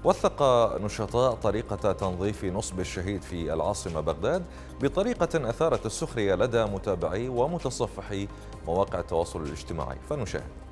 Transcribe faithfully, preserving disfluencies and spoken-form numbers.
وثق نشطاء طريقة تنظيف نصب الشهيد في العاصمة بغداد بطريقة أثارت السخرية لدى متابعي ومتصفحي مواقع التواصل الاجتماعي، فنشاهد.